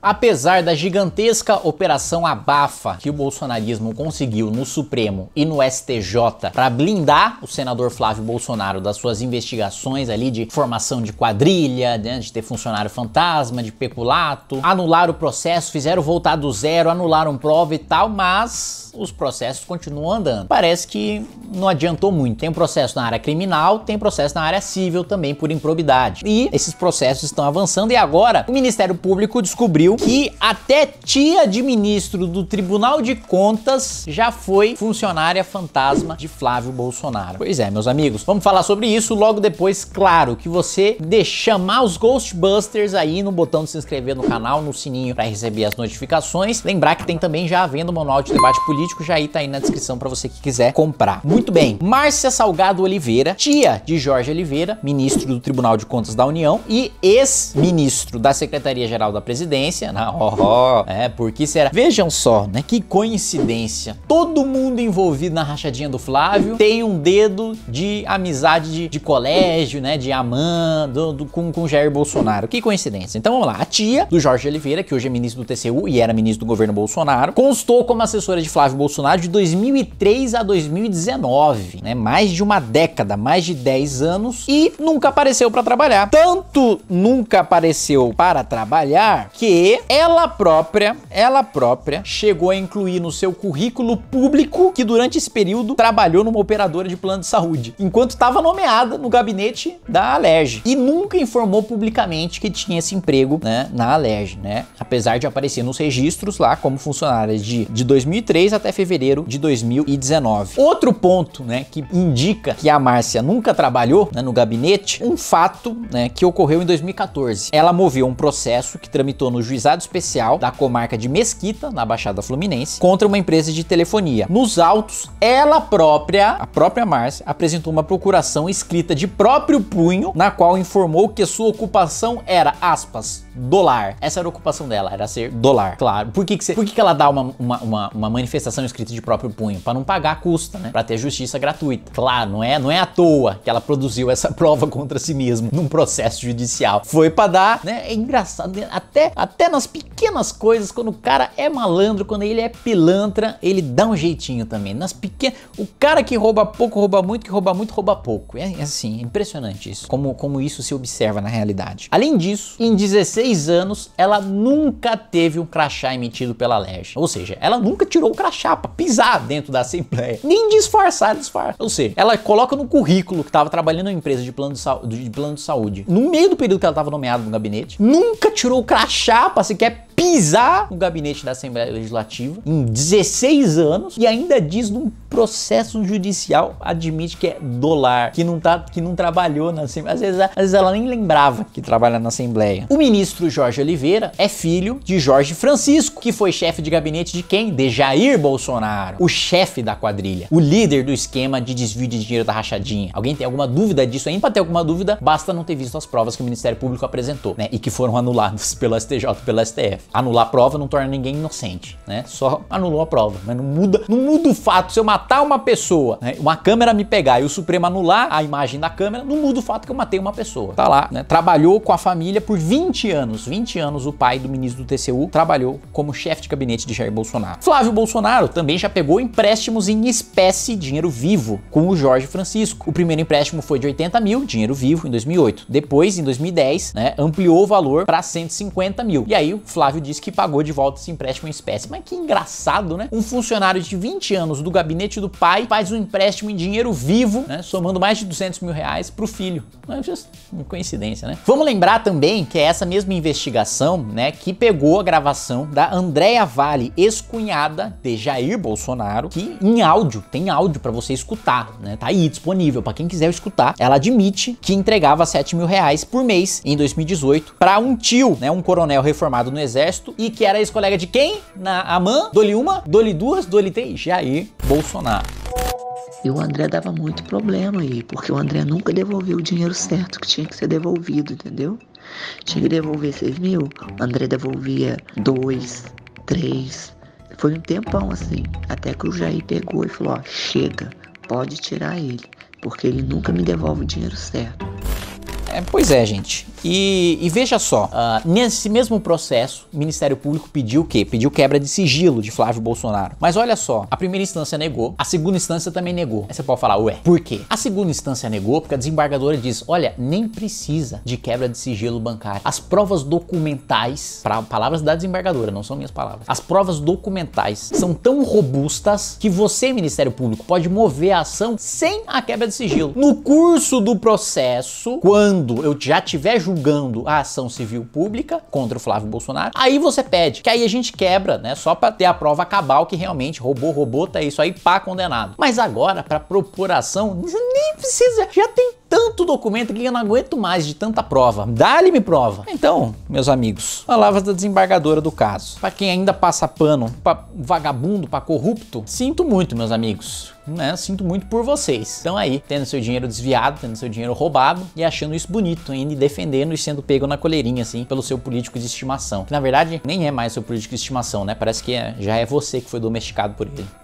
Apesar da gigantesca operação abafa que o bolsonarismo conseguiu no Supremo e no STJ para blindar o senador Flávio Bolsonaro das suas investigações ali de formação de quadrilha, né, de ter funcionário fantasma, de peculato, anularam o processo, fizeram voltar do zero, anularam prova e tal, mas os processos continuam andando. Parece que não adiantou muito. Tem um processo na área criminal, tem processo na área civil também por improbidade. E esses processos estão avançando e agora o Ministério Público descobriu que até tia de ministro do Tribunal de Contas já foi funcionária fantasma de Flávio Bolsonaro. Pois é, meus amigos, vamos falar sobre isso logo depois, claro, que você chamar os Ghostbusters aí no botão de se inscrever no canal, no sininho para receber as notificações. Lembrar que tem também já à venda o manual de debate político, já aí tá aí na descrição para você que quiser comprar. Muito bem, Márcia Salgado Oliveira, tia de Jorge Oliveira, ministro do Tribunal de Contas da União e ex-ministro da Secretaria-Geral da Presidência. Por que será? Vejam só, né? Que coincidência. Todo mundo envolvido na rachadinha do Flávio tem um dedo de amizade de colégio, né? De amã com Jair Bolsonaro. Que coincidência. Então vamos lá. A tia do Jorge Oliveira, que hoje é ministro do TCU e era ministro do governo Bolsonaro, constou como assessora de Flávio Bolsonaro de 2003 a 2019, né? Mais de uma década, mais de 10 anos e nunca apareceu para trabalhar. Tanto nunca apareceu para trabalhar que ela própria chegou a incluir no seu currículo público que durante esse período trabalhou numa operadora de plano de saúde, enquanto estava nomeada no gabinete da Alerj e nunca informou publicamente que tinha esse emprego, né, na Alerj, né? Apesar de aparecer nos registros lá como funcionária de 2003 até fevereiro de 2019. Outro ponto, né, que indica que a Márcia nunca trabalhou, né, no gabinete, um fato, né, que ocorreu em 2014. Ela moveu um processo que tramitou no Juizado Especial da comarca de Mesquita, na Baixada Fluminense, contra uma empresa de telefonia. Nos autos, a própria Márcia, apresentou uma procuração escrita de próprio punho, na qual informou que sua ocupação era, aspas, dólar. Essa era a ocupação dela, era ser dólar. Claro. Por que ela dá uma manifestação escrita de próprio punho? Para não pagar a custa, né? Para ter justiça gratuita. Claro, não é à toa que ela produziu essa prova contra si mesma num processo judicial. Foi para dar, né? É engraçado, até nas pequenas coisas, quando o cara é malandro, quando ele é pilantra, ele dá um jeitinho também. Nas pequenas, o cara que rouba pouco, rouba muito, que rouba muito, rouba pouco. É assim, é impressionante isso, como isso se observa na realidade. Além disso, em 16 anos, ela nunca teve um crachá emitido pela Alerj. Ou seja, ela nunca tirou o crachá pra pisar dentro da Assembleia. Nem disfarça. Ou seja, ela coloca no currículo que estava trabalhando em empresa de plano de saúde. No meio do período que ela estava nomeada no gabinete, nunca tirou o crachá pra sequer pisar no gabinete da Assembleia Legislativa em 16 anos e ainda diz num processo judicial, admite que é dólar, que não trabalhou na Assembleia. Às vezes ela nem lembrava que trabalha na Assembleia. O ministro Jorge Oliveira é filho de Jorge Francisco, que foi chefe de gabinete de quem? De Jair Bolsonaro, o chefe da quadrilha, o líder do esquema de desvio de dinheiro da rachadinha. Alguém tem alguma dúvida disso ainda? Para ter alguma dúvida, basta não ter visto as provas que o Ministério Público apresentou, né? E que foram anuladas pelo STJ e pelo STF. Anular a prova não torna ninguém inocente, né? Só anulou a prova, mas não muda o fato. Se eu matar uma pessoa, né, uma câmera me pegar e o Supremo anular a imagem da câmera, não muda o fato que eu matei uma pessoa. Tá lá, né? Trabalhou com a família por 20 anos. 20 anos o pai do ministro do TCU trabalhou como chefe de gabinete de Jair Bolsonaro. Flávio Bolsonaro também já pegou empréstimos em espécie, dinheiro vivo, com o Jorge Francisco. O primeiro empréstimo foi de 80 mil, dinheiro vivo, em 2008. Depois, em 2010, né, ampliou o valor para 150 mil. E aí o Flávio disse que pagou de volta esse empréstimo em espécie. Mas que engraçado, né? Um funcionário de 20 anos do gabinete do pai faz um empréstimo em dinheiro vivo, né? Somando mais de 200 mil reais pro filho. Não é just uma coincidência, né? Vamos lembrar também que é essa mesma investigação, né, que pegou a gravação da Andréa Vale, ex-cunhada de Jair Bolsonaro, que em áudio, tem áudio pra você escutar, né? Tá aí disponível pra quem quiser escutar. Ela admite que entregava 7 mil reais por mês em 2018 pra um tio, né, um coronel reformado no exército e que era ex-colega de quem? Na AMAN, dole uma, dole duas, dole três, Jair Bolsonaro. E o André dava muito problema aí, porque o André nunca devolveu o dinheiro certo que tinha que ser devolvido, entendeu? Tinha que devolver 6 mil, o André devolvia 2, 3. Foi um tempão assim, até que o Jair pegou e falou, ó, chega, pode tirar ele, porque ele nunca me devolve o dinheiro certo. Pois é, gente. E veja só, nesse mesmo processo, o Ministério Público pediu o quê? Pediu quebra de sigilo de Flávio Bolsonaro. Mas olha só, a primeira instância negou, a segunda instância também negou. Aí você pode falar, ué, por quê? A segunda instância negou porque a desembargadora diz, olha, nem precisa de quebra de sigilo bancário. As provas documentais, palavras da desembargadora, não são minhas palavras, as provas documentais são tão robustas que você, Ministério Público, pode mover a ação sem a quebra de sigilo. No curso do processo, quando eu já estiver julgando a ação civil pública contra o Flávio Bolsonaro, aí você pede, que aí a gente quebra, né, só pra ter a prova cabal que realmente roubou, tá isso aí, pá, condenado. Mas agora, pra propor ação, nem precisa, já tem tanto documento que eu não aguento mais de tanta prova. Dá-lhe-me prova. Então, meus amigos, palavras da desembargadora do caso. Pra quem ainda passa pano pra vagabundo, pra corrupto, sinto muito, meus amigos. Né? Sinto muito por vocês. Estão aí, tendo seu dinheiro desviado, tendo seu dinheiro roubado e achando isso bonito ainda, e defendendo e sendo pego na coleirinha, assim, pelo seu político de estimação. Que na verdade nem é mais seu político de estimação, né? Parece que já é você que foi domesticado por ele.